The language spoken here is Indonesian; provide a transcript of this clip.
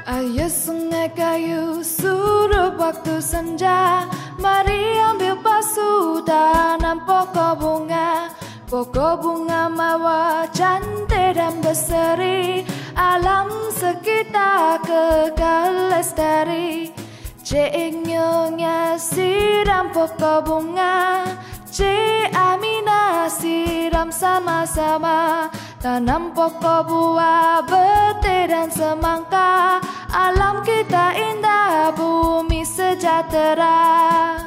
Ayo sungai kayu, suruh waktu senja, mari ambil pasu tanam pokok bunga. Pokok bunga mawar cantik dan berseri, alam sekitar kekal lestari. Cik Nyonya siram pokok bunga, Cik Aminah siram sama-sama. Tanam pokok buah, betir dan semangka, alam kita indah, bumi sejahtera.